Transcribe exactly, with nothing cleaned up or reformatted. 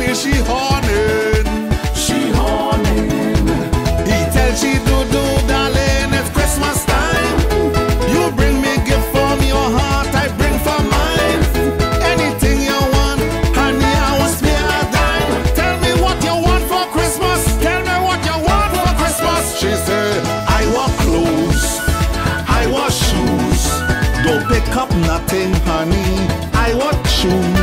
say she horning. She horning. He tell she do do darling, it's Christmas time. You bring me gift from your heart, I bring from mine. Anything you want, honey, I will spare a dime. Tell me what you want for Christmas. Tell me what you want for Christmas. She said, I want clothes, I want shoes. Don't pick up nothing, honey. I want shoes.